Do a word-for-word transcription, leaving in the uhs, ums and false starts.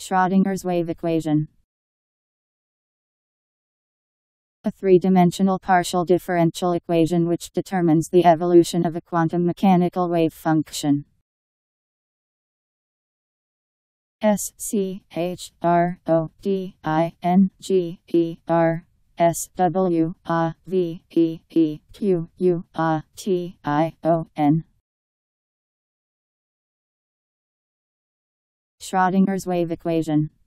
Schrödinger's wave equation. A three-dimensional partial differential equation which determines the evolution of a quantum mechanical wave function. S C H R O D I N G E R S W A V E E Q U A T I O N. Schrödinger's wave equation.